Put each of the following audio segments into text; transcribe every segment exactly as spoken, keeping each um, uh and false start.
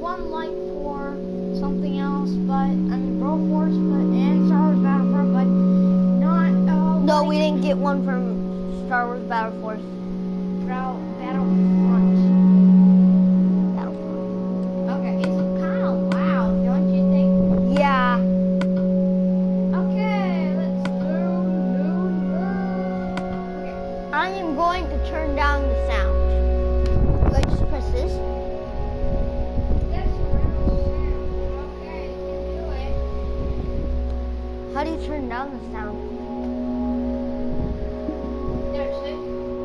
one like for something else, but I mean Broforce, but and Star Wars Battlefront, but not. Uh, No, we didn't get one from Star Wars Battle Force. Battle Battlefront. Battlefront. Okay, it's kind of loud, don't you think? Yeah. Okay, let's do. Okay. I am going to turn down the sound. Do I just press this? Yes, surround sound. Okay, you can do it. How do you turn down the sound? There's it.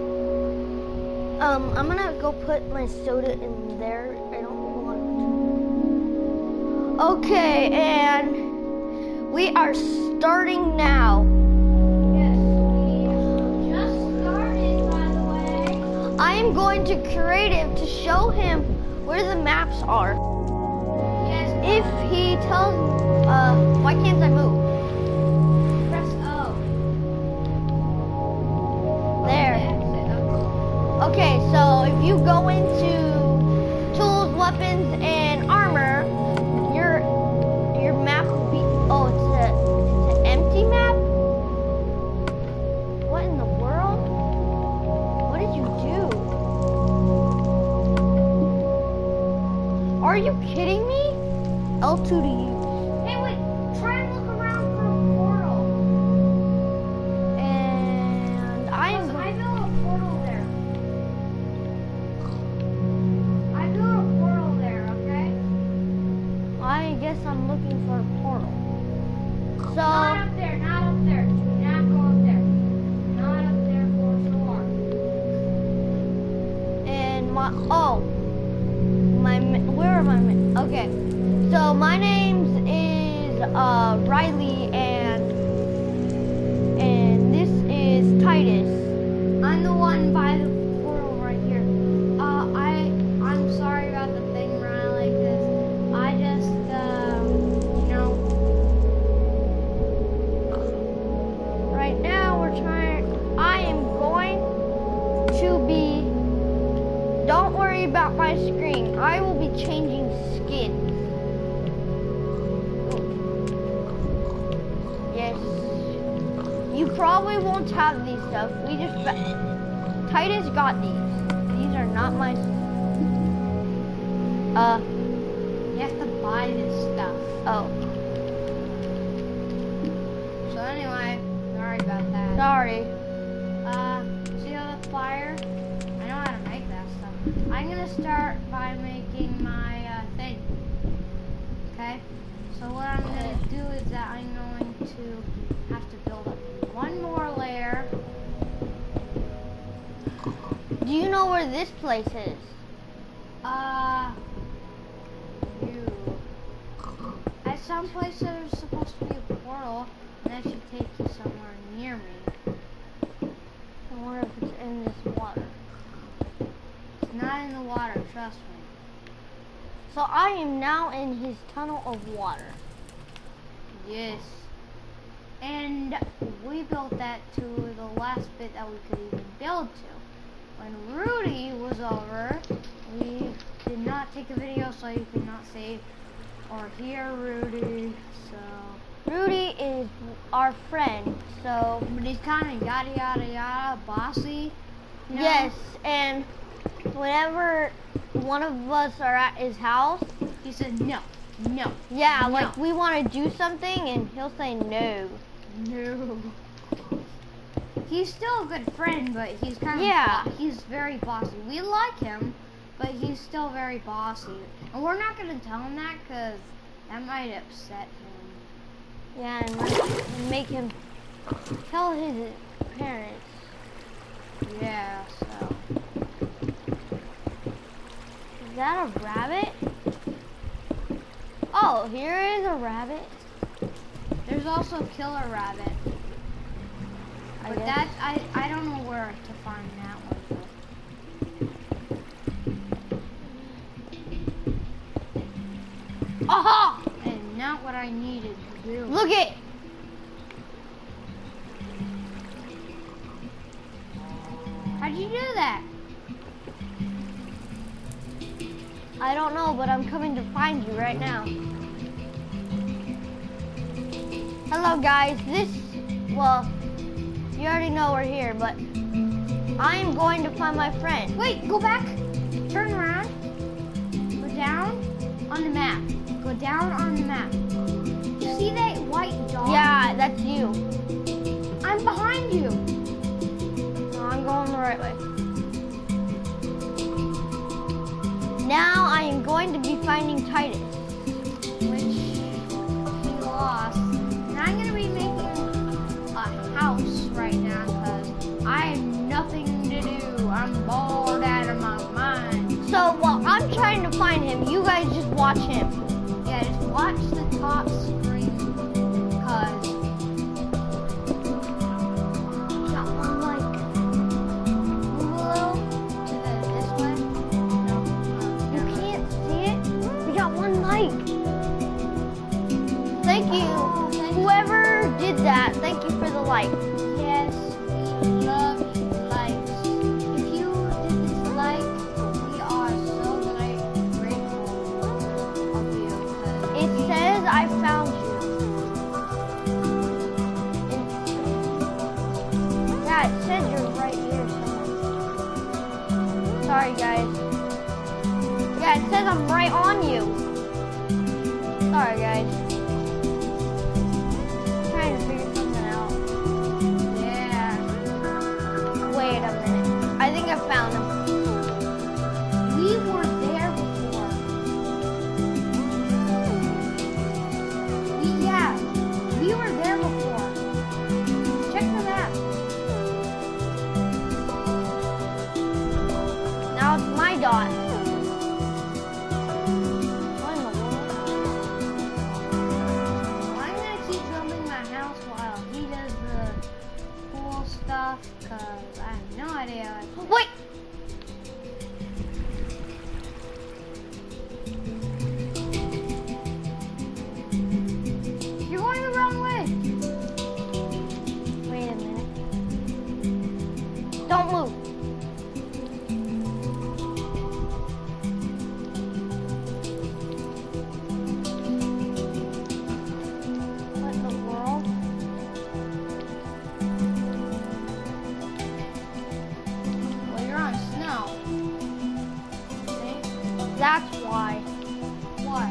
Um, I'm gonna go put my soda in there. I don't want to. Okay, and we are starting now. Yes, we just started, by the way. I am going to creative to show him where the maps are. Yes, If he tells, uh, why can't I move? press O. There. Exit, okay. Okay, so if you go into tools, weapons, and armor, your your map will be. Oh, it's a it's an empty map. What in the world? What did you do? Are you kidding me? L two to you. Hey, wait. Try and look around for a portal. And I am. I built a portal there. I built a portal there, okay? I guess I'm looking for a portal. Not So. up there, not up there. Do not go up there. Not up there for sure. And my oh my ma- where are my ma- okay, so my name's is uh Riley, and and this is Titus. I'm the one by the portal right here. Uh, I, I'm sorry about the thing, Riley, because I just, um, you know, Right now we're trying. I am going to be. Don't worry about my screen. I will be changing skins. Yes. You probably won't have these stuff. We just Titus got these. These are not my. Uh. you have to buy this stuff. Oh. So anyway, sorry about that. Sorry. Uh, see all the fire? I know how to make that stuff. I'm gonna start by making my uh, thing. Okay? So what I'm gonna do is that I'm going to have to build up one more layer. Do you know where this place is? Uh, you. At some place there's supposed to be a portal, and that should take you somewhere near me. I wonder if it's in this water. It's not in the water, trust me. So I am now in his tunnel of water. Yes. And we built that to the last bit that we could even build to. When Rudy was over, we did not take a video, so you could not save or hear Rudy. So, Rudy is our friend, so but he's kind of yada yada yada, bossy. You know? yes, and whenever one of us are at his house, He said no, no, yeah, No. like we want to do something, and he'll say no. no. He's still a good friend, but he's kind of Yeah. bo- he's very bossy. We like him, but he's still very bossy. And we're not gonna tell him that because that might upset him. Yeah, and like, make him tell his parents. Yeah. So Is that a rabbit? Oh, here is a rabbit. there's also Killer Rabbit, I but guess. that I I don't know where to find that one. Aha! And not what I needed to do. Look it. How'd you do that? I I don't know, but I'm coming to find you right now. Hello guys, this, well, you already know we're here, but I am going to find my friend. Wait, go back, turn around, go down on the map. Go down on the map. You see that white dot? Yeah, that's you. I'm behind you. No, I'm going the right way. Now I am going to be finding Titus. Which he lost. And I'm going to be making a house right now because I have nothing to do. I'm bored out of my mind. So while I'm trying to find him, you guys just watch him. Yeah, just watch the top screen because Got one like. move a little to the this way. No, uh, You never mind. can't see it. We got one like. Thank you. Oh, thank you. Whoever did that, thank you for the like. Yes, we love likes. If you did this like, we are so great, grateful of you. 'cause It says I found you. It- yeah, it says you're right here somewhere. Sorry, guys. Yeah, it says I'm right on you. Sorry, guys. Trying to figure something out. Yeah. Wait a minute. I think I found him. We were there before. We, yeah, we were there before. Check the map. Now it's my dot. What in the world? I'm gonna keep building my house while he does the cool stuff, cause I have no idea. Wait! You're going the wrong way. Wait a minute. Don't move. What in the world? Well, you're on snow. See? That's why. What?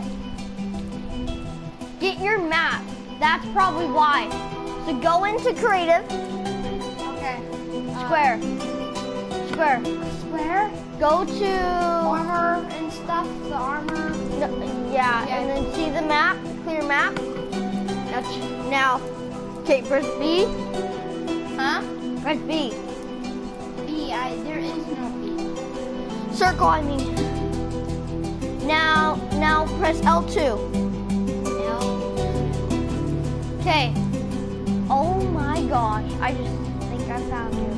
Get your map. That's probably why. So go into creative. Okay. Uh, Square. Square. Square. Go to. Armor and stuff. The armor. No, yeah, Yeah. and then see the map. Clear map. Now, ch- now. Okay, press B. Huh? Press B. B. I. There is no B. Circle, I mean. Now, now press L two. L. Okay. Oh my gosh, I just think I found you.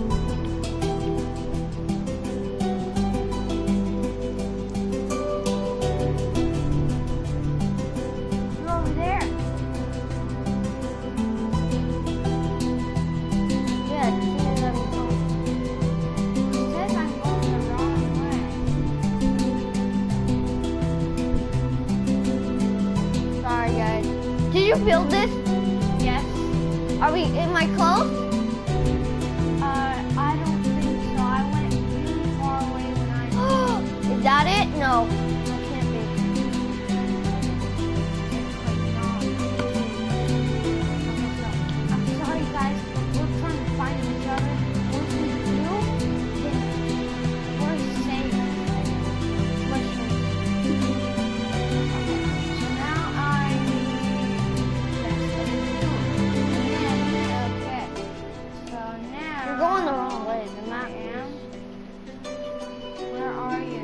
You're over there. Yeah, it's easier than we thought. It says I'm going the wrong way. Sorry, guys. Did you build this? Yes. Are we? Am I close? Uh, I don't think so. I went really far away when I. Is that it? No, it can't be. I'm sorry, guys. We're trying to find each other. Once we do, then we're safe. Mushrooms. Okay. So now I need this. And then, okay. So now. You're going the wrong way. The I map. am. Where are you,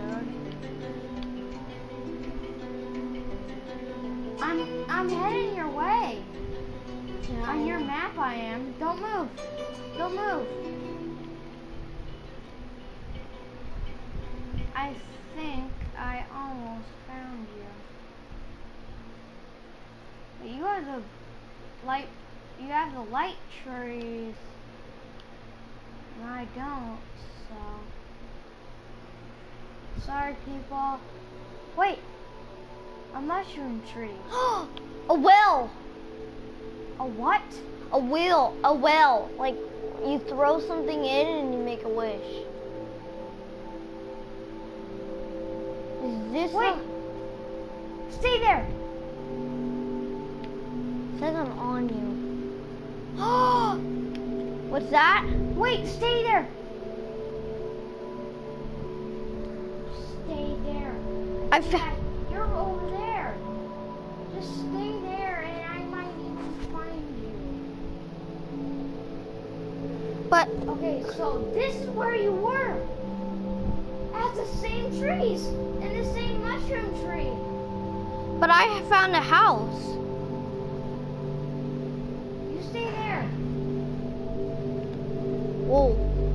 dude? I'm I'm heading your way. Yeah, On your map I am. Don't move. Don't move. I think I almost found you. But you have the light you have the light trees. And I don't, so sorry people. Wait. A mushroom tree. A well. A what? A wheel. A well. Like you throw something in and you make a wish. Is this? Wait. A... Stay there. It says I'm on you. What's that? Wait, stay there. Stay there. I found. You're over there. Just stay there and I might even find you. But Okay, so this is where you were. At the same trees. In the same mushroom tree. but I found a house. You stay there. Whoa.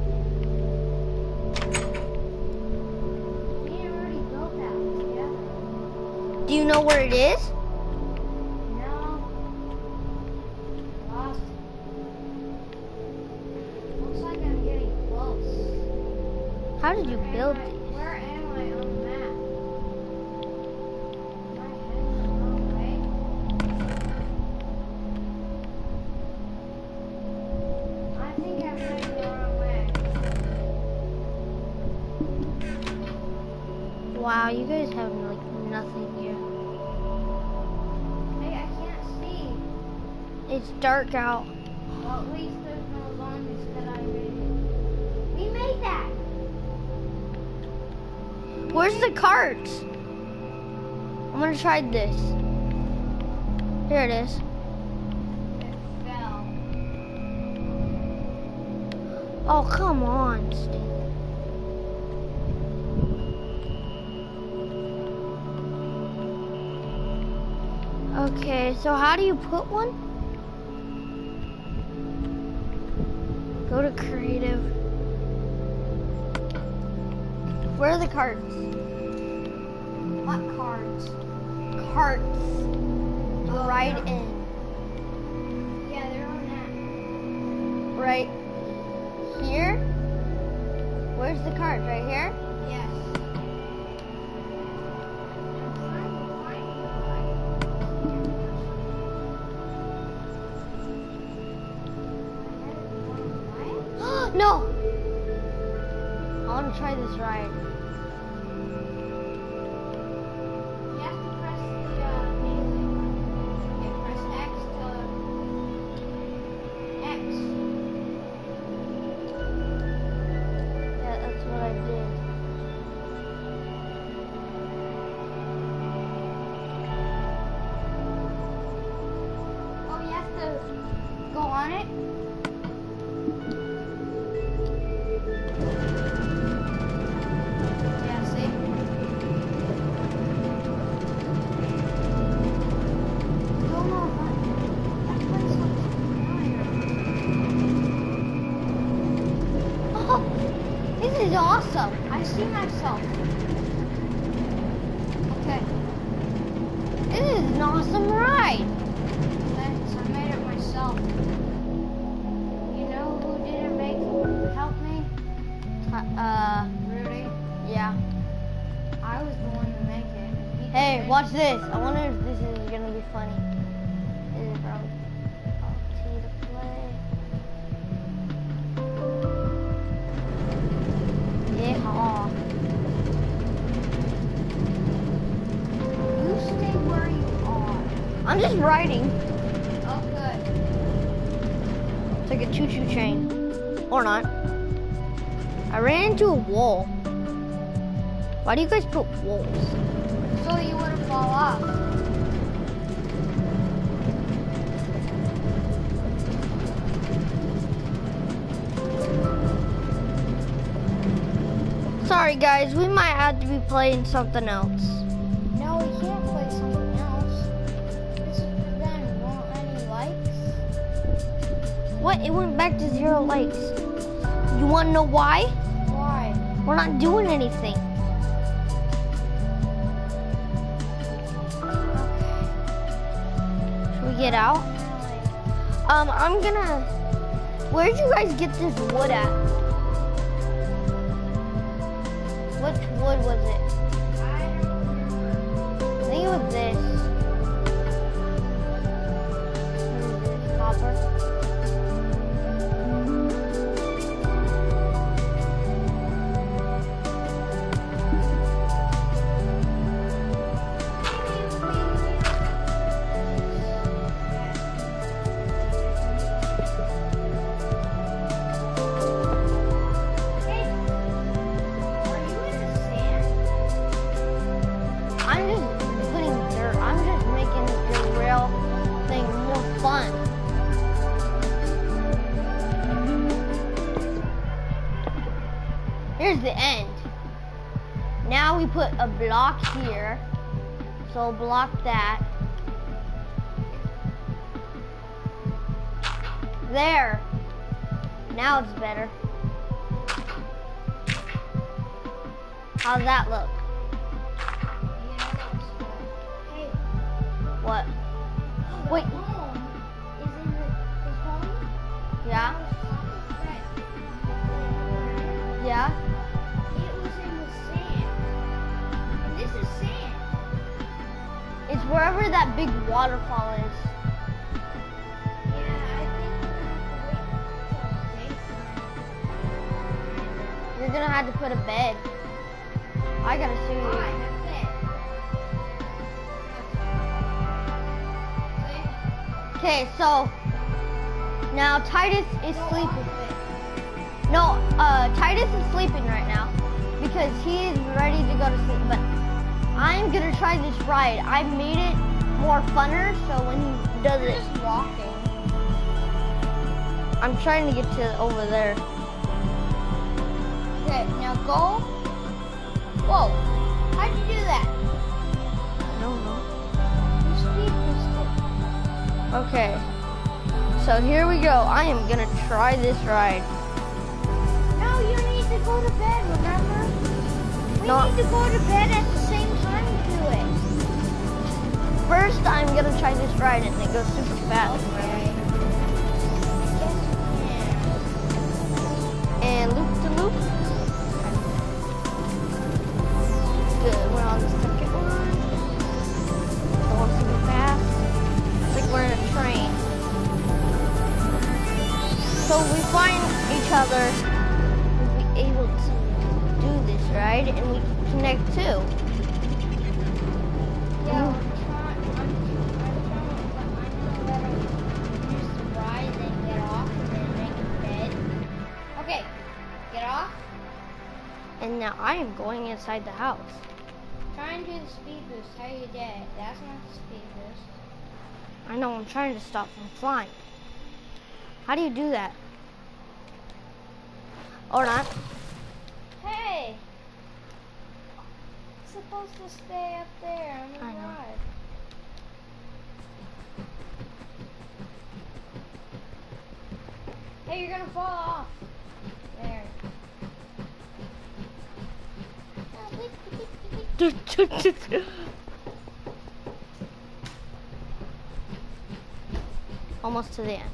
We already built that together. Do you know where it is? No. Lost it. Looks like I'm getting close. How did you Where build am I- it? Where am I on the map? My head's the wrong way. I think I'm heading the wrong way. Wow, you guys have like nothing here. Hey, I can't see. It's dark out. Well, at least there's no zombies that I made it. We made that. Where's the carts? I'm gonna try this. Here it is. It fell. Oh, come on, Steve. Okay, so how do you put one? Go to creative. Where are the carts? What cards? Carts. Oh, Right they're- in. Yeah, they're on that. Right here? Where's the cart? Right here? Yes. I'm trying to find you, but No! I want to try this ride. you have to press the uh, thing. Okay, press X to X. Yeah, that's what I did. Oh, you have to go on it. Yeah, see? Don't know if I- that place looks familiar. Oh, this is awesome. I see myself. Okay, This is an awesome ride. thanks. I made it myself. You know who didn't make help me? Uh, Rudy. yeah. I was the one to make it. He Hey, did. watch this. I wonder if this is gonna be funny. This is from T to play. Yeah. You stay where you are. I'm just riding. Oh, good. It's like a choo-choo train. Or not. I ran into a wall. Why do you guys put walls? So you wouldn't fall off. Sorry guys, we might have to be playing something else. No, we can't play something else. This is for them. Want any likes? What? It went back to zero likes. You wanna know why? Why? We're not doing anything. Should we get out? Um, I'm gonna... Where'd you guys get this wood at? Which wood was it? I don't remember. fun. Here's the end. Now we put a block here. So block that. There. Now it's better. How's that look? Hey, What? Wait. home is in the, his home. Yeah? Yeah? It was in the sand. And this is sand. It's wherever that big waterfall is. Yeah, I think we're gonna have to wait until daytime. You're gonna have to put a bed. I gotta see you. Why? That's it. Okay, so now Titus is sleeping. No, uh, Titus is sleeping right now because he is ready to go to sleep. But I'm gonna try this ride. I made it more funner, so when he does it, Just walking. I'm trying to get to over there. Okay, now go. Whoa! How'd you do that? I don't know. You speed boosted. Okay, so here we go. I am gonna try this ride. No, you need to go to bed, remember? We No. need to go to bed at the same time to do it. First, I'm gonna try this ride and it goes super fast. Okay. Yes, you And loop to loop. Good, we're on the second one. Going super fast. It's like we're in a train. So we find each other, we'll be able to do this ride, and we can connect too. can. Yeah, we're trying. I'm, I'm trying, but I know better. Use the ride, then get off, and then make a bed. Okay, get off. And now I am going inside the house. Try and do the speed boost. How you did? That's not the speed boost. I know, I'm trying to stop from flying. How do you do that? Or not? Hey! It's supposed to stay up there on the I know. ride. Hey, you're gonna fall off. There. Almost to the end.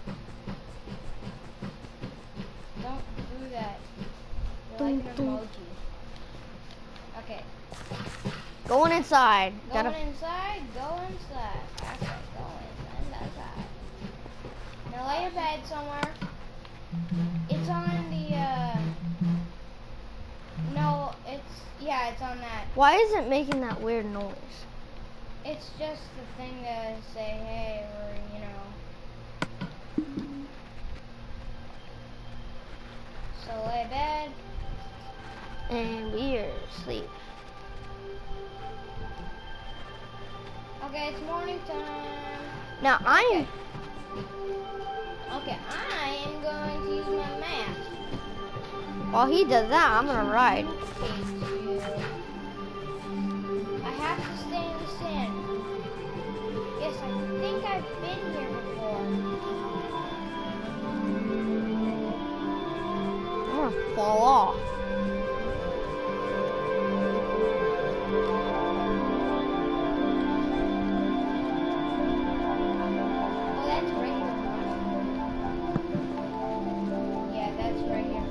Don't do that. You're Dun, like an dun. emoji. Okay. Going inside. Going Gotta. inside, go inside. That's right, go inside, outside. Now lay your bed somewhere. It's on the, uh... No, it's... Yeah, it's on that. Why is it making that weird noise? It's just the thing to say, hey, we're, you know... So lay in bed. And we are asleep. Okay, it's morning time. Now I'm. Okay. Okay, I am going to use my mask. While he does that, I'm gonna ride. I have to stay in the sand. Yes, I think I've been here before. I'm gonna fall off. Oh, that's regular one. Yeah, that's regular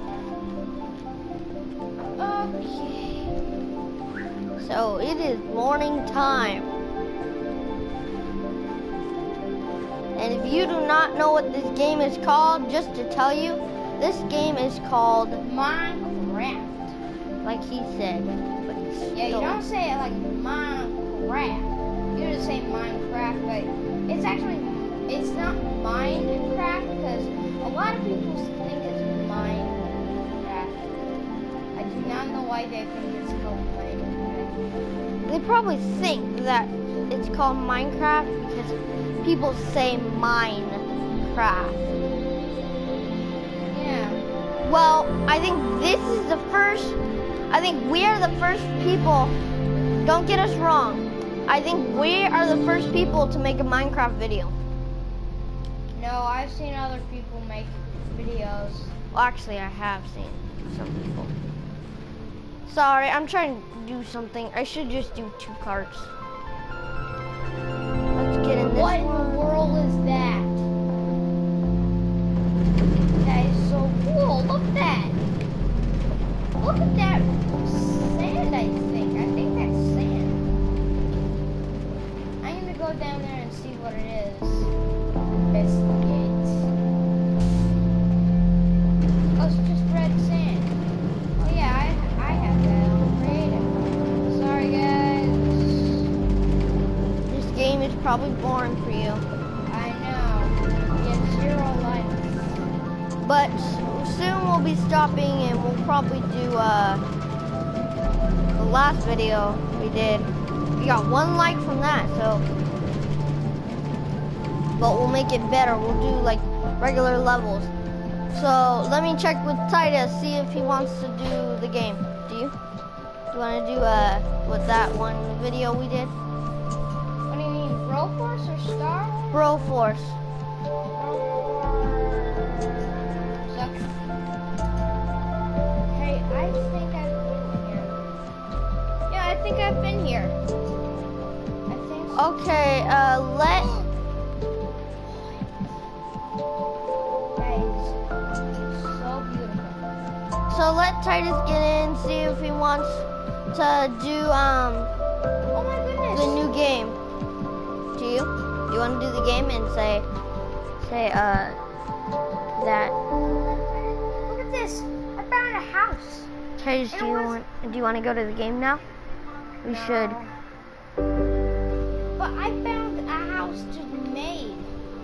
one. Okay. So it is morning time. And if you do not know what this game is called, just to tell you, this game is called, Minecraft. like he said. But it's Yeah, you still- don't say it like Minecraft. You just say Minecraft, but it's actually, it's not Minecraft because a lot of people think it's Minecraft. I do not know why they think it's called Minecraft. They probably think that it's called Minecraft because people say Minecraft. Yeah. Well, I think this is the first, I think we are the first people, don't get us wrong, I think we are the first people to make a Minecraft video. No, I've seen other people make videos. Well, actually, I have seen some people. Sorry, I'm trying to do something. I should just do two carts. Let's get in this What in one. the world is that? That is so cool. Look at that. Look at that sand, I think. I think that's sand. I'm going to go down there and see what it is. Investigate. Oh, it's just red sand. Oh, yeah, I, I have that on creative. Sorry, guys. This game is probably boring for you. I know. Get zero life. But soon we'll be stopping and we'll probably do uh, the last video we did. We got one like from that, so. But we'll make it better. We'll do like regular levels. So let me check with Titus, see if he wants to do the game. Do you? Do you want to do uh, what that one video we did? What do you mean, Broforce or Star Wars? Broforce. Suck. Hey, I think I've been here. Yeah, I think I've been here. I think so. Okay, uh, let. Guys, so beautiful. So let Titus get in, see if he wants to do um Oh my goodness. the new game. Do you? Do you want to do the game and say say uh that? Look at this. I found a house. Titus, do you want do you want to go to the game now? We No. should. But I found a house just made.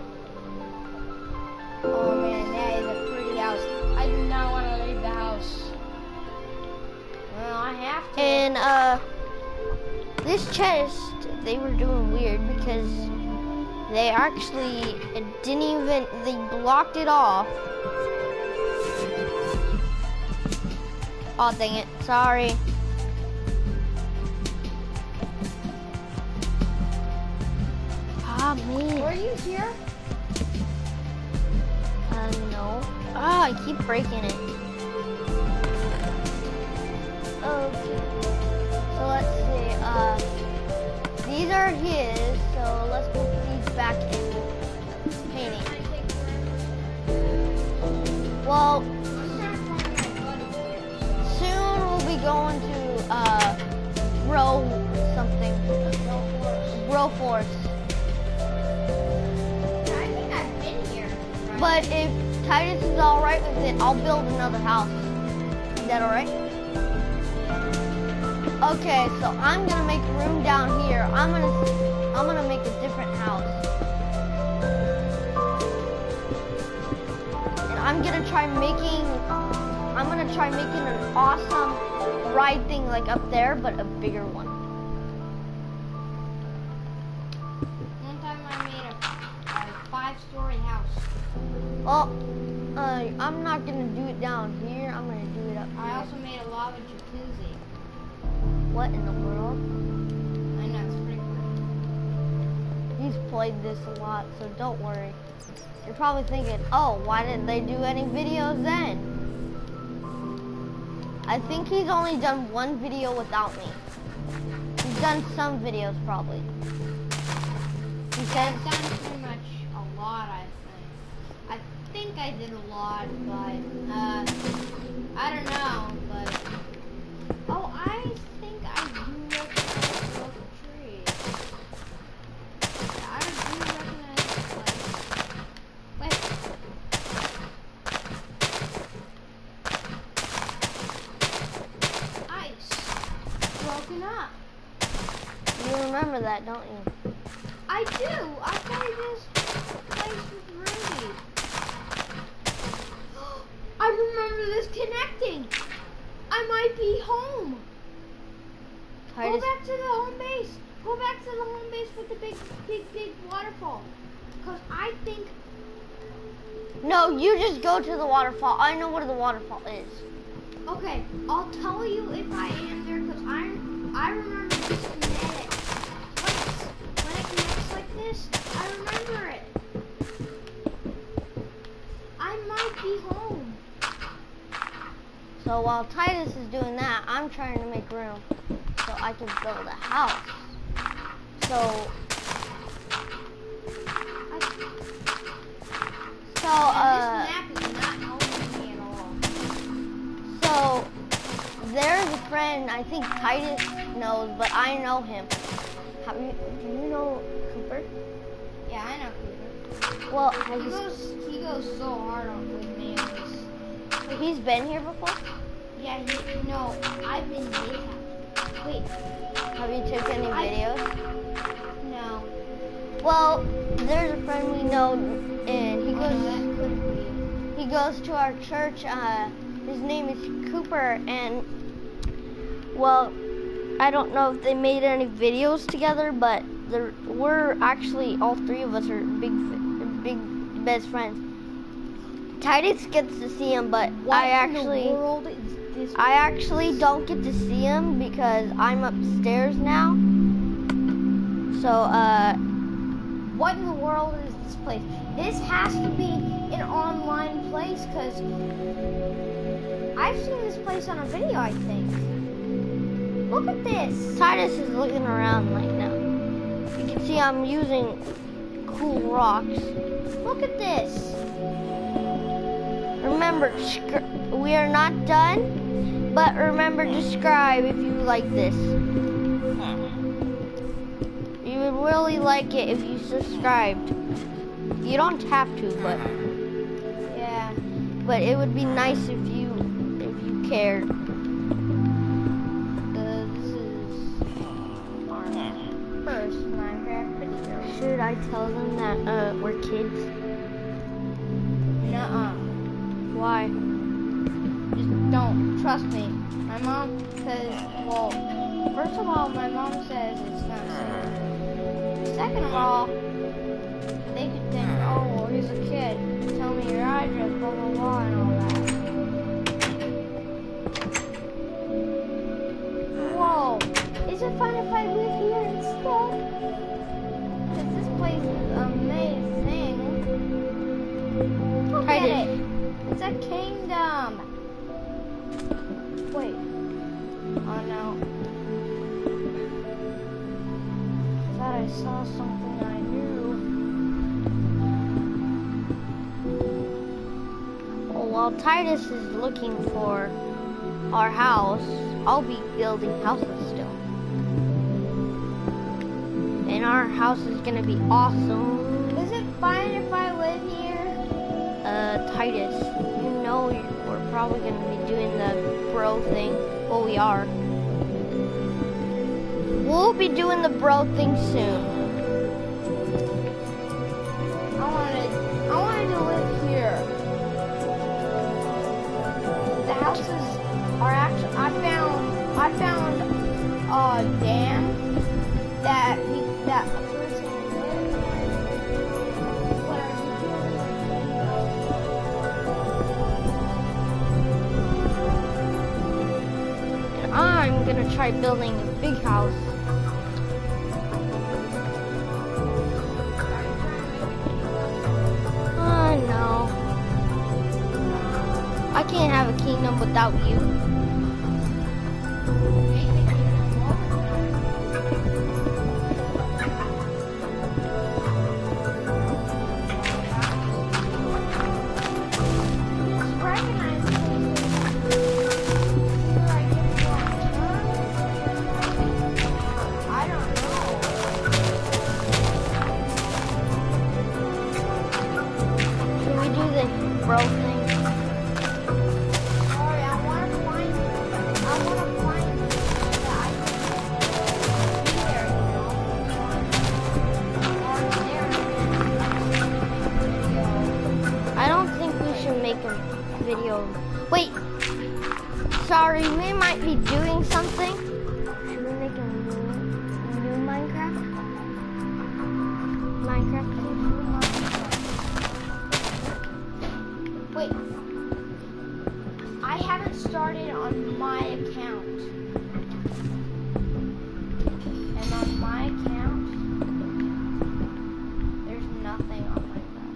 Oh man, that is a pretty house. I do not want to leave the house. Well, I have to. And uh, this chest they were doing weird because they actually didn't even they blocked it off. Oh dang it! Sorry. Ah man. Were you here? Uh, no. Ah, I keep breaking it. Okay. So let's see. Uh, these are his. So let's put these back in painting. Well, soon we'll be going to uh, Bro something. Broforce. I think I've been here. Right? But if Titus is all right with it, I'll build another house. Is that all right? Okay, so I'm gonna make room down here. I'm gonna, I'm gonna make a different house, and I'm gonna try making, I'm gonna try making an awesome ride thing like up there, but a bigger one. One time I made a, a five-story house. Well, uh, I'm not gonna do it down here. I'm gonna do it up here. I also made a lava jacuzzi. What in the world? I know, it's pretty cool. He's played this a lot, so don't worry. You're probably thinking, oh, why didn't they do any videos then? I think he's only done one video without me. He's done some videos probably. He said, I've done pretty much a lot, I think. I think I did a lot, but, uh, I don't know, but, oh, I think I do recognize the tree. Yeah, I do recognize this place. Wait. Ice. Broken up. you remember that, don't you? I do. I played this place with Rudy. I remember this connecting. I might be home. Titus, Go back to the home base. Go back back to the home base with the big, big, big waterfall. Cause I think. No, you just go to the waterfall. I know where the waterfall is. Okay, I'll tell you if I am there, cause I'm. I remember this kinetic. When it connects like this, I remember it. I might be home. So while Titus is doing that, I'm trying to make room so I can build a house. So, so uh, this map is not helping me at all. So there's a friend I think Titus knows, but I know him. Have you, do you know Cooper? Yeah, I know Cooper. Well, He have you, goes, he goes so hard on with me. he's been here before? Yeah, he, no, I've been his house. Wait, Have you took any I- videos? no. Well, there's a friend we know, and he Oh, goes. no, that couldn't He goes to our church. Uh, his name is Cooper, and well, I don't know if they made any videos together, but they're, we're actually all three of us are big, big best friends. Titus gets to see him, but be. What I in actually, the world is this? I actually don't get to see him because I'm upstairs now. So, uh, What in the world is this place? This has to be an online place, cause I've seen this place on a video, I think. Look at this. Titus is looking around right now. You can see I'm using cool rocks. Look at this. Remember, scr- we are not done, but remember to subscribe if you like this. You would really like it if you subscribed. You don't have to, but Yeah. but it would be nice if you if you cared. Uh, this is our first Minecraft video. Should I tell them that uh, we're kids? Nuh-uh. Why? Just don't. Trust me. My mom says, well, first of all, my mom says it's not safe. Second of all, they could think, oh, well, he's a kid. Tell me your address, blah, blah, blah, and all that. Whoa. Is it fun if I live here instead? Because this place is amazing. Look at Titus. it. It's a kingdom. Wait. Oh no. Thought I saw something I knew. Well, while Titus is looking for our house, I'll be building houses still. And our house is gonna be awesome. Is it fine if I live here? Uh, Titus, you know we're probably gonna be doing the bro thing. Well, we are. We'll be doing the bro thing soon. I wanted, I wanted to live here. The houses are actually. I found. I found a dam that we, that a person lived in. What are you doing? And I'm gonna try building a big house. Oh no. I can't have a kingdom without you. Should we do the bro thing? Sorry, I want to find. I want to find that I can be there. You know. Or there. I don't think we should make a video. Wait. Sorry, we might be doing something. Should we make a new, new Minecraft? started on my account. And on my account, there's nothing on my phone.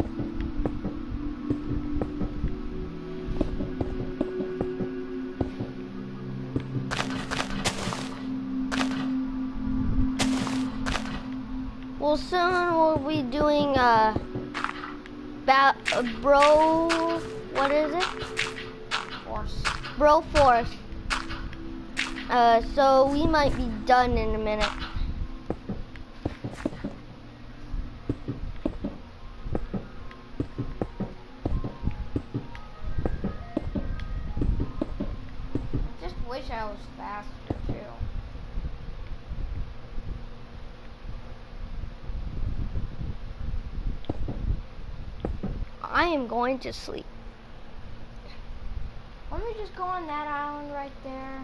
Well, soon we'll be doing uh, ba uh bro, what is it? Force. Bro Force. Uh, so we might be done in a minute. I just wish I was faster too. I am going to sleep. Let me just go on that island right there.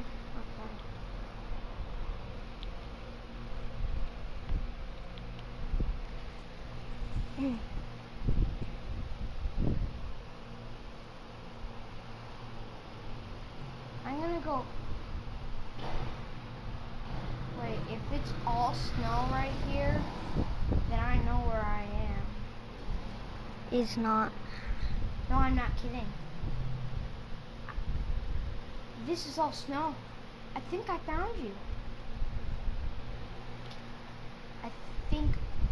Okay. I'm gonna go. Wait, if it's all snow right here, then I know where I am. It's not. No, I'm not kidding. This is all snow. I think I found you. I think.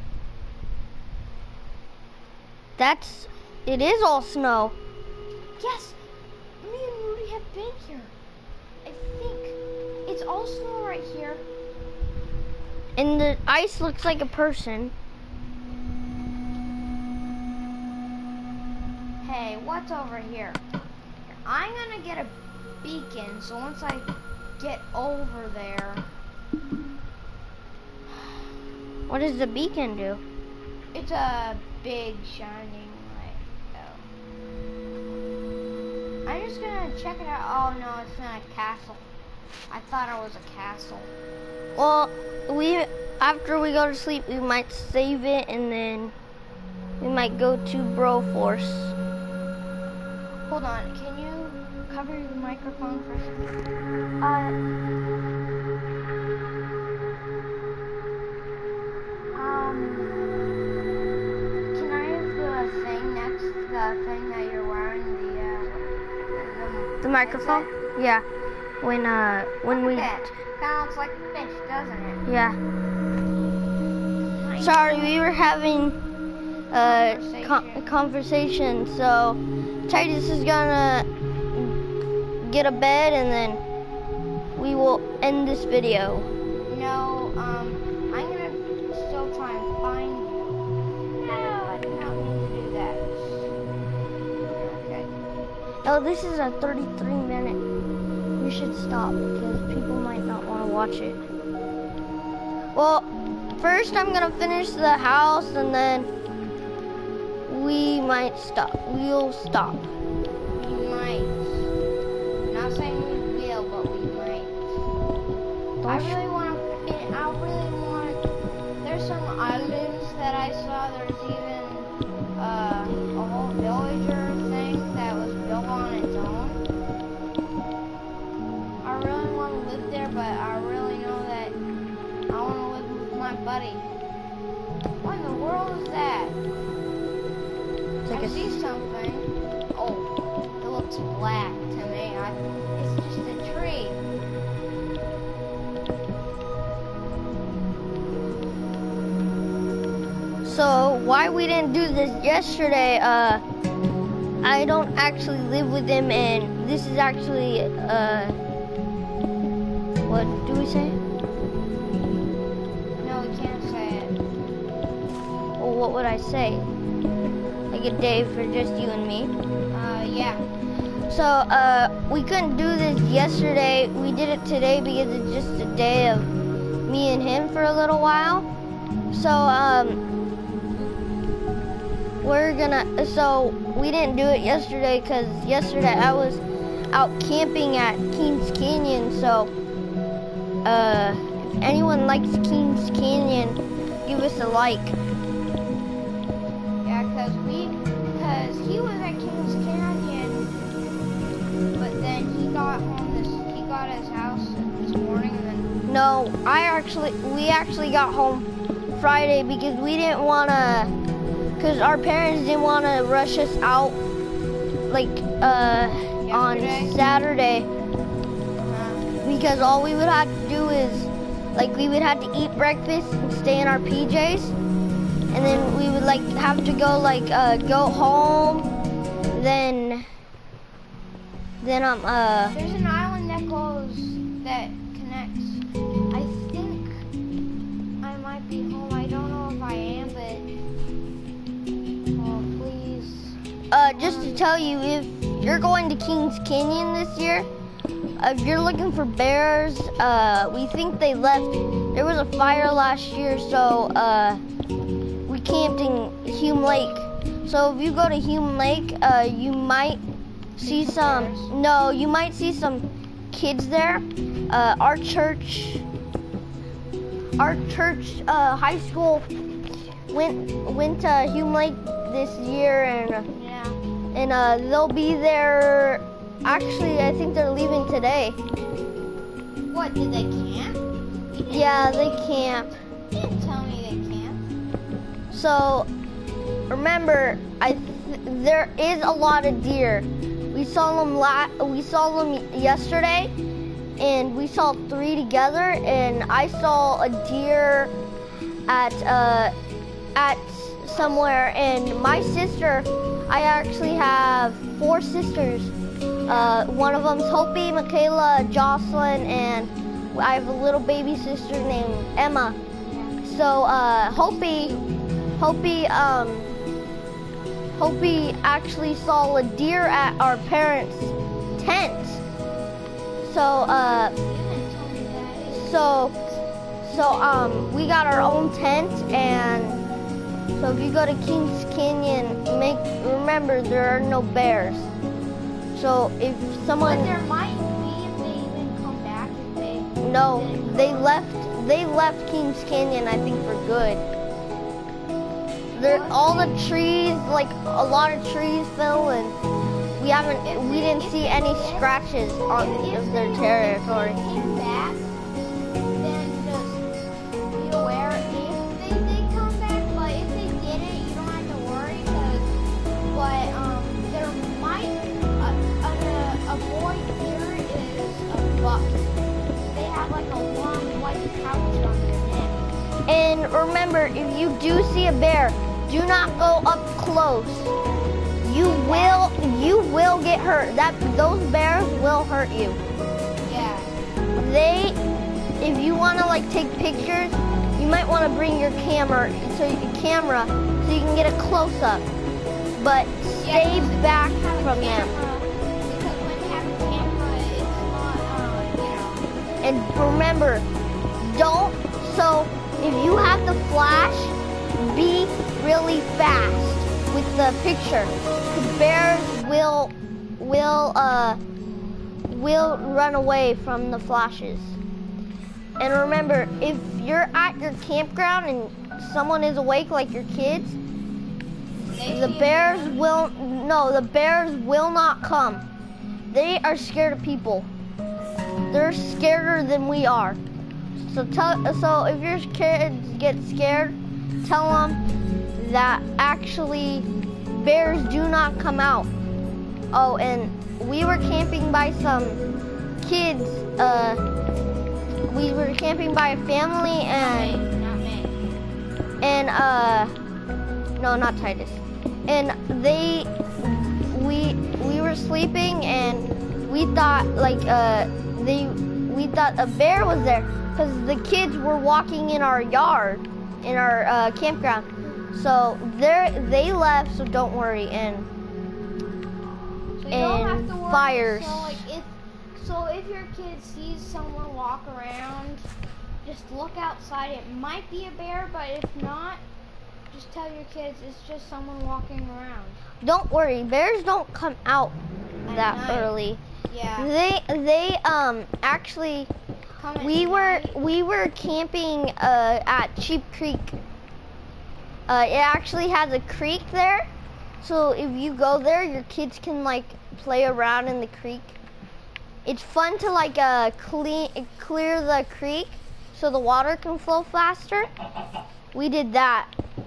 That's, it is all snow. Yes, me and Rudy have been here. I think it's all snow right here. And the ice looks like a person. Hey, what's over here? I'm gonna get a beacon, so once I get over there. What does the beacon do? It's a big shining light. Oh. I'm just gonna check it out. Oh no, it's not a castle. I thought it was a castle. Well, we after we go to sleep, we might save it, and then we might go to Bro Force. Hold on, can you cover your microphone for a second? Uh, um, can I have the thing next, the thing that you're wearing, the, uh, the, The microphone? headset? Yeah. When uh when we That kind of looks like a fish, doesn't it? yeah. Sorry, we were having uh con conversation. So Titus is gonna get a bed, and then we will end this video. No, um, I'm gonna still try and find you. No, I did not mean to do that. Okay. Oh, this is a thirty-three minute. We should stop because people might not want to watch it. Well, first I'm gonna finish the house, and then we might stop. We'll stop. We might. Not saying we will, but we might. I really want to. I really want. There's some islands that I saw. There's even uh, a whole villager thing that was built on its own. I really want to live there, but I really know that I want to live with my buddy. What in the world is that? It's like I a see something. Oh, it looks black to me. I, it's just a tree. So why we didn't do this yesterday, uh, I don't actually live with him, and this is actually, uh, what do we say? No, we can't say it. Or what would I say? Like a day for just you and me? Uh, yeah. So, uh, we couldn't do this yesterday. We did it today because it's just a day of me and him for a little while. So, um, we're gonna, so we didn't do it yesterday because yesterday I was out camping at Kings Canyon. So, uh, if anyone likes Kings Canyon, give us a like. Yeah, because we, because he was at Kings Canyon, but then he got got home this, he got his house this morning and then... No, I actually, we actually got home Friday because we didn't want to, because our parents didn't want to rush us out, like, uh, on Saturday. Uh, Because all we would have to do is, like, we would have to eat breakfast and stay in our P Js. And then we would, like, have to go, like, uh, go home. Then, then, um, uh... There's an island that goes, that connects. I think I might be home. I don't know if I am, but... Oh, please. Uh, just to tell you, if you're going to Kings Canyon this year, Uh, if you're looking for bears, uh, we think they left. There was a fire last year, so uh, we camped in Hume Lake. So if you go to Hume Lake, uh, you might see some, no, you might see some kids there. Uh, our church, our church uh, high school went went to Hume Lake this year, and Yeah. and uh, they'll be there. Actually, I think they're leaving today. What, did they camp? You didn't- Yeah, they camp. You didn't tell me they camped. So, remember, I th there is a lot of deer. We saw them la we saw them yesterday, and we saw three together. And I saw a deer at uh, at somewhere. And my sister, I actually have four sisters. Uh, one of them's Hopi, Michaela, Jocelyn, and I have a little baby sister named Emma. So uh, Hopi, Hopi, um, Hopi actually saw a deer at our parents' tent. So, uh, You didn't tell me that. so, so um, we got our own tent, and so if you go to Kings Canyon, make remember there are no bears. So if someone, But there might be if they even come back. If they, no, they left, they left Kings Canyon, I think, for good. There, all the trees, like a lot of trees fell, and we haven't, we didn't see any scratches on if of they- their territory. If they came back, then just be aware if they did come back. But if they didn't, you don't have to worry. Cause, but um, there might a, a, a boy here is a buck. They have like a long white pouch on their neck. And remember, if you do see a bear, do not go up close. You will, you will get hurt. That those bears will hurt you. Yeah. They, if you want to like take pictures, you might want to bring your camera, so you, camera, so you can get a close up. But stay Yeah, because back when you have a from them. camera- Because when you have a camera, it's not, um, you know. And remember, don't. So if you have the flash, be really fast with the picture. 'Cause bears will, will, uh, will run away from the flashes. And remember, if you're at your campground and someone is awake, like your kids, They the see a bears bear. will, no, the bears will not come. They are scared of people. They're scarier than we are. So tell, so if your kids get scared, tell them that actually bears do not come out. Oh, and we were camping by some kids. Uh, we were camping by a family, and Not me. and uh, no, not Titus. And they, we we were sleeping, and we thought like uh, they, we thought a bear was there because the kids were walking in our yard, in our uh, campground. So they they left. So don't worry. And So you don't have and to worry. fires. So like if so if your kid sees someone walk around, just look outside. It might be a bear, but if not, just tell your kids it's just someone walking around. Don't worry. Bears don't come out At that night. early. Yeah. They they um actually. Come at We were night. we were camping uh, at Sheep Creek. Uh, it actually has a creek there, so if you go there, your kids can like play around in the creek. it's fun to like uh, clean, clear the creek so the water can flow faster. We did that.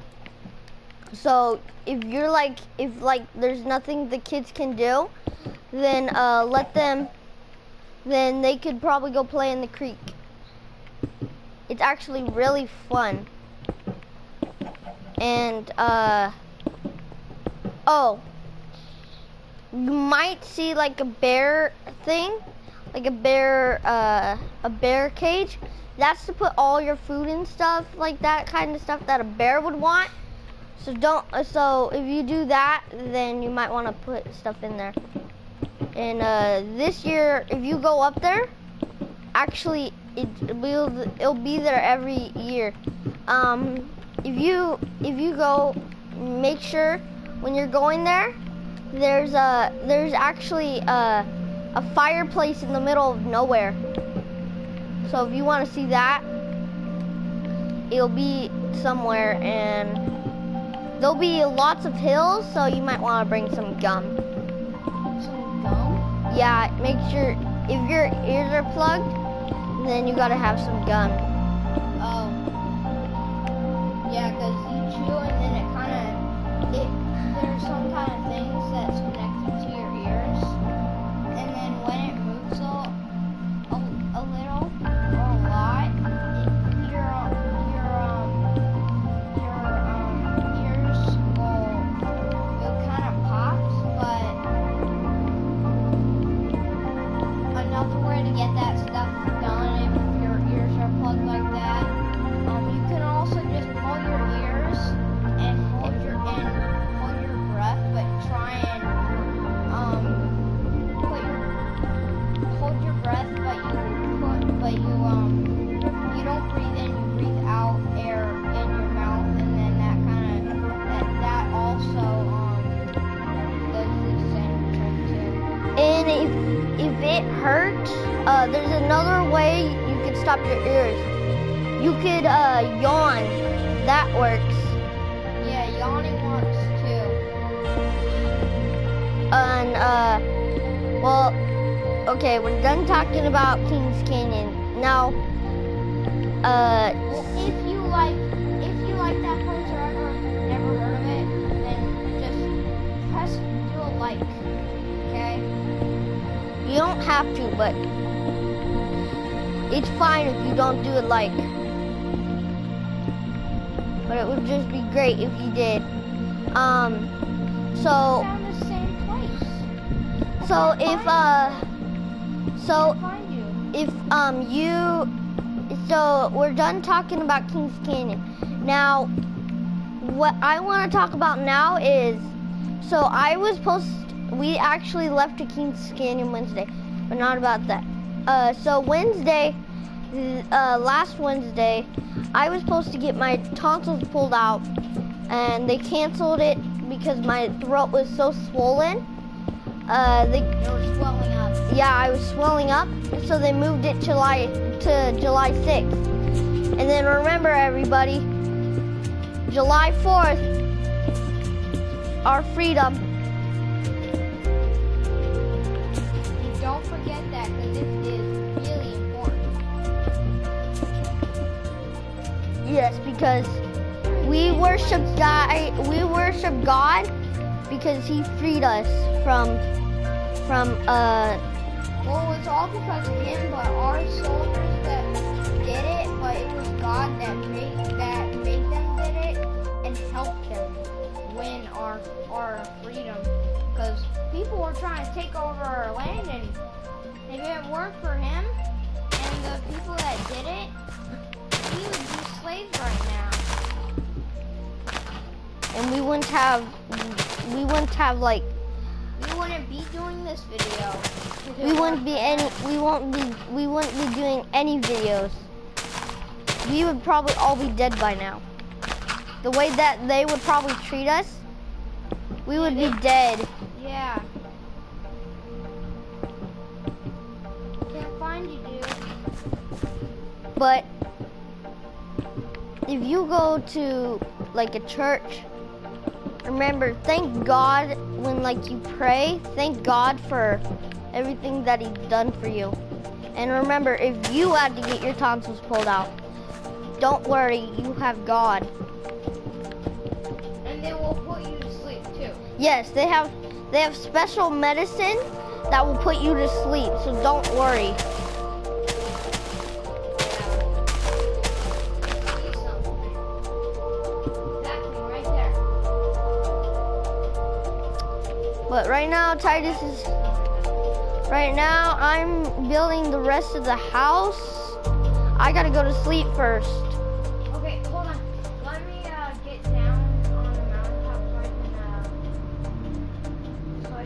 So if you're like, if like there's nothing the kids can do, then uh, let them, then they could probably go play in the creek. It's actually really fun. And uh, oh, you might see like a bear thing, like a bear, uh, a bear cage. That's to put all your food and stuff, like that kind of stuff that a bear would want. So don't, so if you do that, then you might want to put stuff in there. And uh, this year, if you go up there, actually, it will, it'll be there every year. Um, if you, if you go, make sure when you're going there, there's a, there's actually a, a fireplace in the middle of nowhere. So if you want to see that, it'll be somewhere, and there'll be lots of hills, so you might want to bring some gum. Some gum? Yeah, make sure if your ears are plugged, then you gotta have some gum. Oh. Yeah, because you chew and then it kind of, it, there's some kind of things that's connected to your ears. And then when it moves a, a, a little or a lot, it, your, your, um, your um, ears will, will kind of pops. But another way to get that stuff done if your ears are plugged like that, um, you can also just pull your ears and hold your and hold your breath, but try and um put your hold your breath, but you put but you um you don't breathe in, you breathe out air in your mouth, and then that kind of that that also um does the same trick too. And if if it hurts, uh, there's another way you can stop your ears. You could uh, yawn. That works. Yeah, yawning works too. And uh, well, okay, we're done talking about Kings Canyon. Now, uh, Well, if you like, if you like that place or ever never heard of it, then just press do a like, okay? you don't have to, but it's fine if you don't do it like. But it would just be great if you did. Um, so, Found the same place. so if uh, so Find you. if um you, so we're done talking about Kings Canyon. Now, what I want to talk about now is, so I was supposed, we actually left to Kings Canyon Wednesday, but not about that. Uh, so Wednesday, uh, last Wednesday, I was supposed to get my tonsils pulled out, and they canceled it because my throat was so swollen. Uh, they, They were swelling up. yeah, I was swelling up, so they moved it July to July sixth. And then remember, everybody, July fourth, our freedom. And don't forget that, because it is really important. Yes, because we worship God. We worship God because He freed us from from uh. Well, it's all because of him, but our soldiers that did it, but it was God that made that made them did it and helped them win our our freedom. Because people were trying to take over our land, and if it weren't for him and the people that did it, we would be slaves right now. And we wouldn't have we wouldn't have like We wouldn't be doing this video. if it we wouldn't weren't be for any them. we won't be we wouldn't be doing any videos. We would probably all be dead by now. The way that they would probably treat us, we would be dead. Yeah. Can't find you, dude. But if you go to like a church, remember, thank God when like you pray, thank God for everything that he's done for you. And remember, if you had to get your tonsils pulled out, don't worry, you have God. And they will put you to sleep too. Yes, they have they have special medicine that will put you to sleep, so don't worry. But right now, Titus is, right now, I'm building the rest of the house. I gotta go to sleep first. Okay, hold on. Let me uh, get down on the mountaintop so I can, uh, so I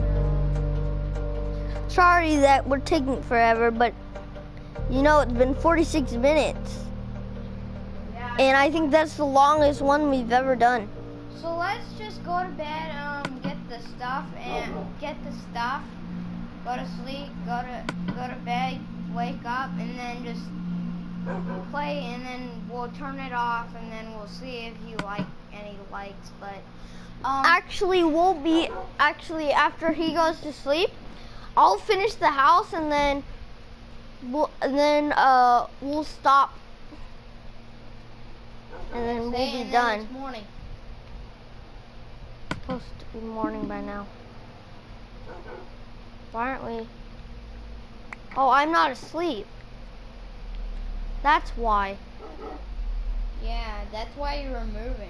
can, uh... Sorry that we're taking forever, but you know, it's been forty-six minutes. Yeah. And I think that's the longest one we've ever done. So let's just go to bed, um, get the stuff and get the stuff, go to sleep, go to go to bed, wake up, and then just play, and then we'll turn it off, and then we'll see if you like any likes. But um, Actually, we'll be actually after he goes to sleep, I'll finish the house, and then we'll and then uh we'll stop, and then we'll and be then done. It's morning. Supposed to be morning by now. Why aren't we? Oh, I'm not asleep. That's why. Yeah, that's why you were moving.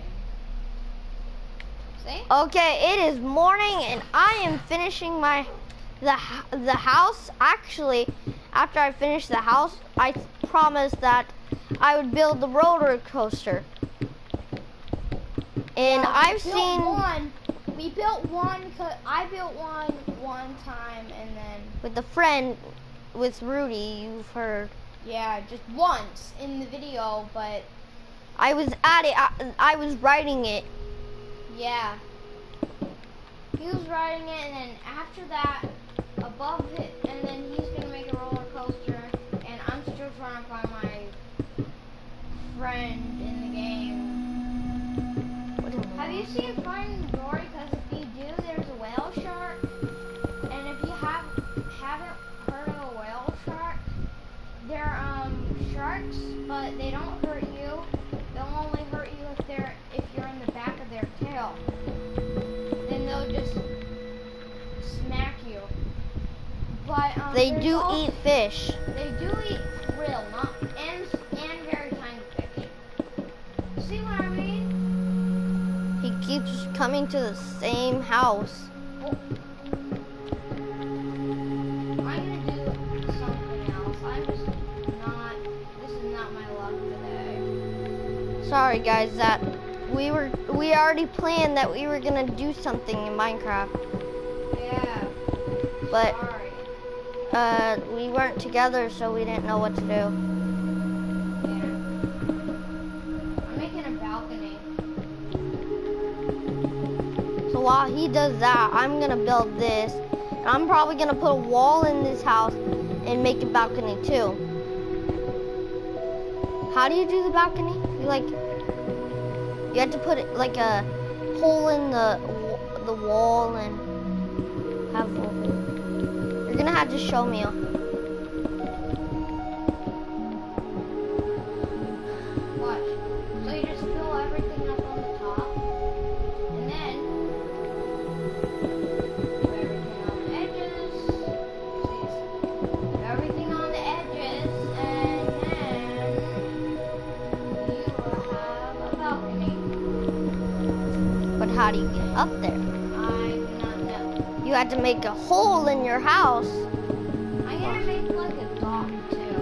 See? Okay, it is morning, and I am finishing my the h- the house. Actually, after I finish the house, I promised that I would build the roller coaster. And Yeah, we I've built seen one. We built one. Cause I built one one time, and then with a friend, with Rudy, you've heard. yeah, just once in the video. But I was at it. I, I was writing it. yeah, he was riding it, and then after that, above it, and then he's gonna make a roller coaster, and I'm still trying to find my friend in the game. Have you seen Finding Dory? Because if you do, there's a whale shark. And if you have, haven't heard of a whale shark, they're um, sharks, but they don't hurt you. They'll only hurt you if they're if you're in the back of their tail. Then they'll just smack you. But um, They there's do also- eat fish. They do eat krill, not and and very tiny fish. See what I mean? He keeps coming to the same house. Oh. I'm gonna do something else. I'm just not. This is not my luck today. Sorry guys, that we were we already planned that we were gonna do something in Minecraft, Yeah. but Sorry. uh, we weren't together, so we didn't know what to do. Yeah. I'm making a balcony. So while he does that, I'm gonna build this. And I'm probably gonna put a wall in this house and make a balcony too. How do you do the balcony? You like, you have to put it like a hole in the the wall and have. You're gonna have to show me. Watch. So you just fill everything up on the top, and then put everything on the edges. See, put everything on the edges, and then you will have a balcony. But how do you get up there? I do not know. You had to make a hole in your house. I'm gonna make like a dock too.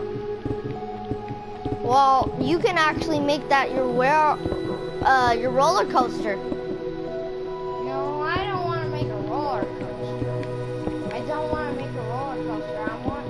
Well, you can actually make that your where, uh, your roller coaster. No, I don't want to make a roller coaster. I don't want to make a roller coaster. I want.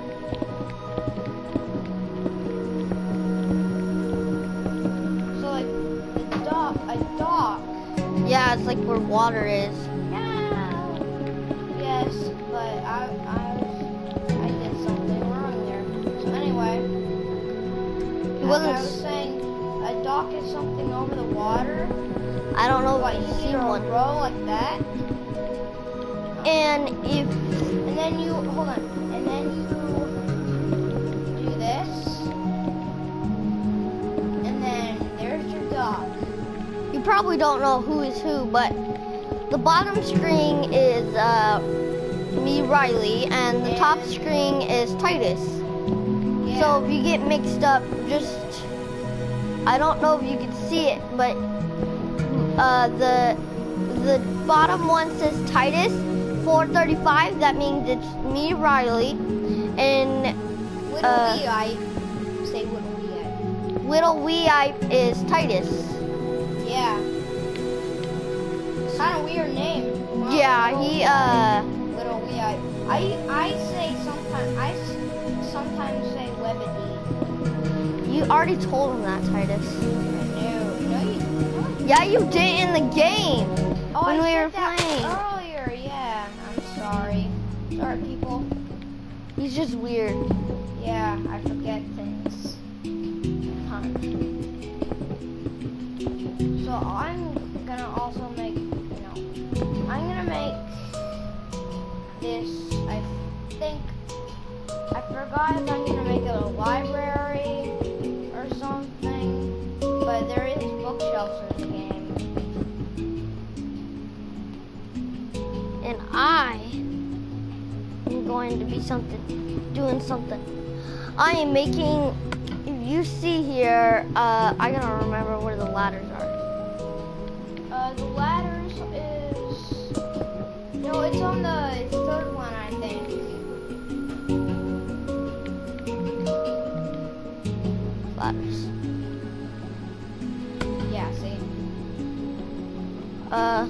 So like a dock, a dock. Yeah, it's like where water is. Yeah. Yes, but I, I, I did something wrong there. So anyway, He as wasn't. I was saying, a dock is something over the water. I don't know What, if you you've need seen a one. row like that? And if And then you, hold on, and then you do this. And then there's your dog. you probably don't know who is who, but the bottom screen is uh, me, Riley, and the top screen is Titus. Yeah. So if you get mixed up, just, I don't know if you can see it, but uh, the the bottom one says Titus four thirty-five. That means it's me, Riley, and Little uh, wee I say little wee I. little wee I is Titus. Yeah. Kind of weird name. Wow, Yeah, little he wee I. uh. Little wee I. I I say sometimes I s- sometimes say Webby. You already told him that, Titus. No, no you. No. Yeah, you did in the game Oh, when I we said were that playing. earlier. Yeah, I'm sorry. Sorry, people. He's just weird. Yeah, I forget things. So I'm gonna also make, you know, I'm gonna make this, I think, I forgot if I'm gonna make it a library or something, but there is bookshelves in the game. And I am going to be something, doing something. I am making, if you see here, uh, I gotta remember where the ladders are. Uh, the ladders is, no, it's on the third one, I think. Ladders. Yeah, see? Uh,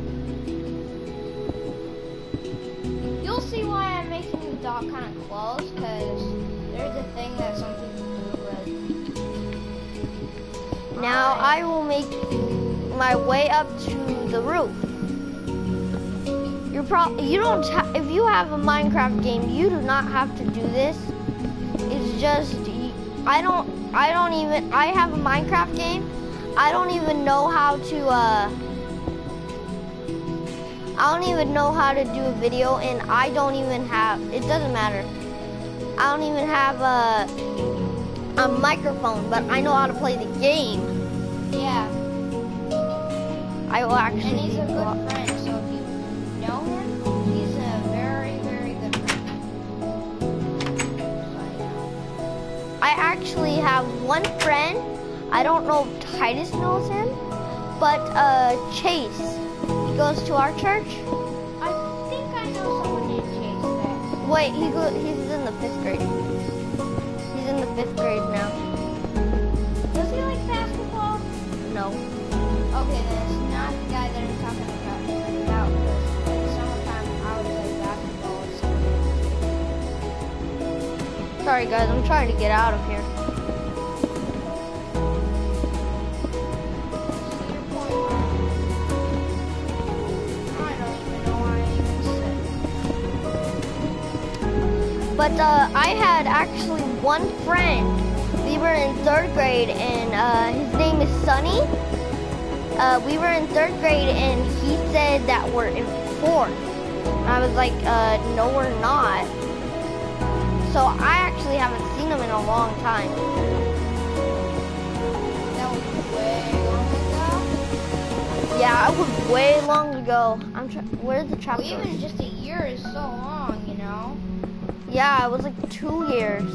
You'll see why I'm making the dock kind of close, because there's a thing that some people do with. now I will make my way up to the roof. You're pro- you don't ha- if you have a Minecraft game, you do not have to do this. It's just y- I don't I don't even I have a Minecraft game. I don't even know how to uh I don't even know how to do a video, and I don't even have, it doesn't matter. I don't even have a a microphone, but I know how to play the game. Yeah, I will actually and he's a go good up. friend, so if you know him, he's a very, very good friend. So, yeah. I actually have one friend. I don't know if Titus knows him, but uh, Chase. He goes to our church. I think I know someone named Chase there. Wait, he go, he's in the fifth grade. He's in the fifth grade now. Does he like basketball? No. Okay, then it's not the guy that I'm talking about. About because in the summertime I would play basketball with someone. Sorry guys, I'm trying to get out of here. See your point? I don't even know why I even said. But uh, I had actually one friend. We were in third grade, and uh, his name is Sunny. Uh, we were in third grade, and he said that we're in fourth. And I was like, uh, no, we're not. So I actually haven't seen him in a long time. That was way long ago. Yeah, it was way long ago. I'm try- where's the chapter? Well, even just a year is so long, you know? Yeah, it was like two years.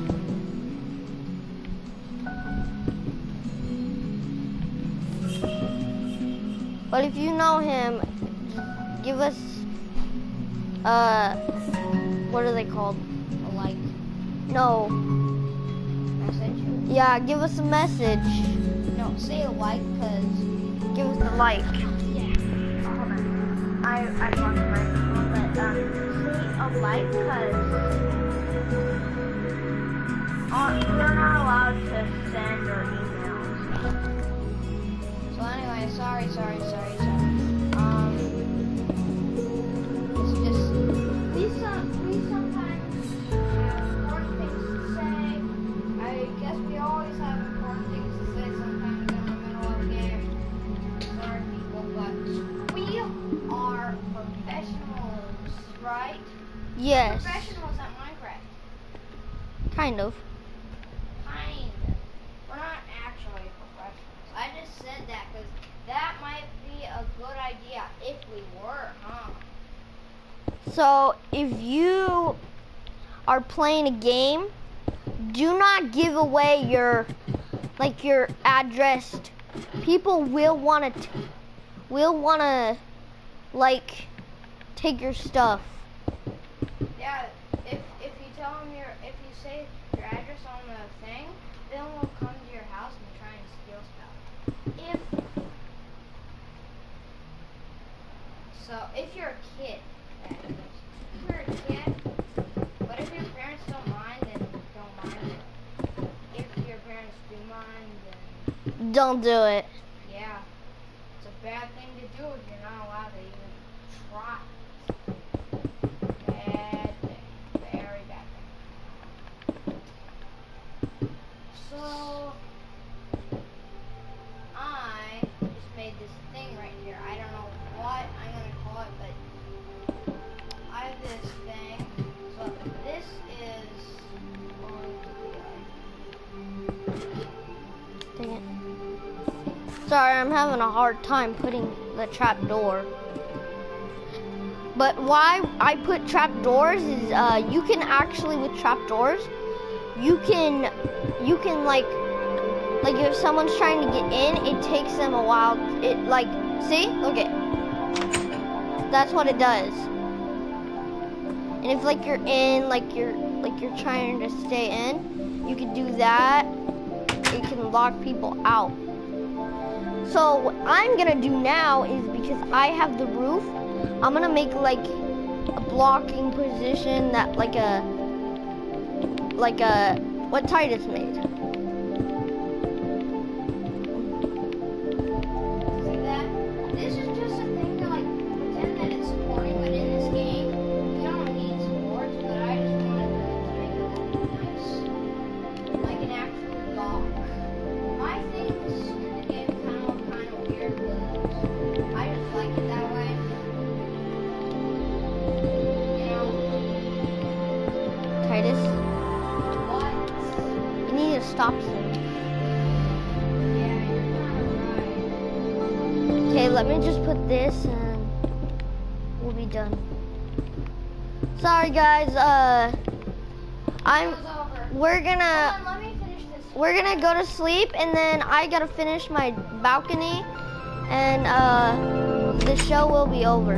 But if you know him, give us, uh, what are they called? A like No. message. Yeah, give us a message. No, say a like, cause Give us a like. yeah. Oh, hold on. I I lost the microphone, but um, say a like, cause uh, we're not allowed to send or emails. So anyway, sorry, sorry, sorry, sorry. Um, it's just we some we sometimes have important things to say. I guess we always have important things to say sometimes in the middle of a game. Sorry, people, but we are professionals. Yes. Professionals at Minecraft. Kind of. Kind. We're not actually professionals. I just said that because that might be a good idea if we were, huh? So if you are playing a game, do not give away your like your address. People will want to will want to like take your stuff. Yeah, if if you tell them your if you say your address on the thing, then we'll come to your house and try and steal stuff. If so, if you're a kid, that is. If you're a kid, but if your parents don't mind, then don't mind it. If your parents do mind, then Don't do it. yeah, it's a bad thing to do if you're not allowed to even try. Bad thing, very bad thing. So I just made this thing right here. I don't know what I'm gonna call it, but I have this thing. So this is going to be like Dang it. Sorry, I'm having a hard time putting the trap door. But why I put trap doors is uh, you can actually with trap doors, you can you can like like if someone's trying to get in, it takes them a while. It like see look it. That's what it does. And if like you're in like you're like you're trying to stay in, you can do that. It can lock people out. So what I'm gonna do now is because I have the roof, I'm gonna make like a blocking position that like a like a what Titus made. See that? This is just a thing to like pretend that it's supporting, but in this game, you don't need supports, but I just wanted to make it look nice. Like an actual dock. My things in the game kind of look kind of weird, but I just like it that way. You know? Titus, What? you need to stop soon. Yeah, you're kind of right. Okay, let me just put this and we'll be done. Sorry guys, uh I'm Show's over. we're gonna Hold on, let me finish this. we're gonna go to sleep and then I gotta finish my balcony and uh the show will be over.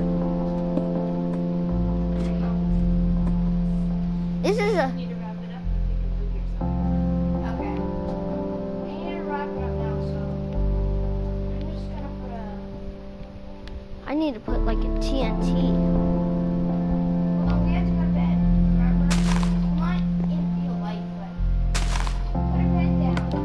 This is a Need to wrap it up. You can move yourself. Okay. I need to wrap it up now, so I'm just gonna put a. I need to put like a T N T. Hold on, we have to go to bed. Remember? Come on, in the light, but put a bed down.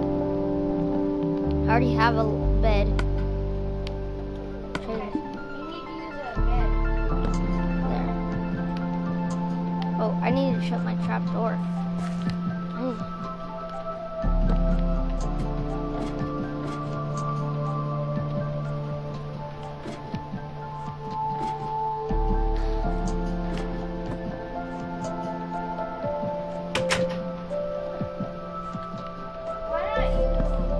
I already have a bed. Okay. You need to use a bed. There. Oh, I need to shut my trap door. I need- Why not you?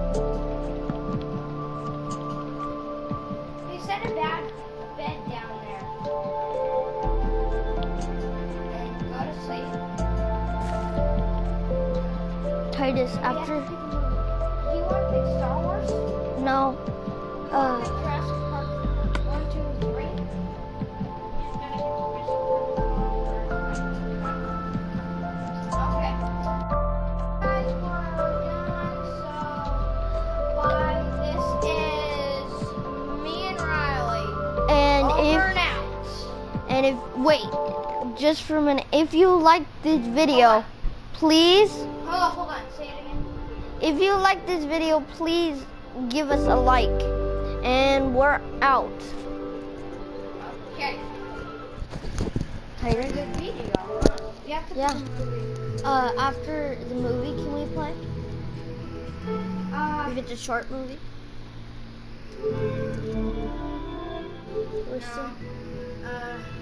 You set a bad bed down there. And go to sleep. Titus, after Do you want to pick Star Wars? no, Uh, uh, Jurassic Park one, two, and three. You just gotta get Jurassic Park first. Okay. Guys, we're done. So, bye. This is me and Riley. and Over if and out. and if wait, just for a minute, if you like this video, please, Hold on, hold on. Say it again. if you like this video, please give us a like, and we're out. Okay. Titus, Good video. Huh? You have to Yeah. put the movie. uh, after the movie, can we play? Uh, If it's a short movie. We're no. still- Uh.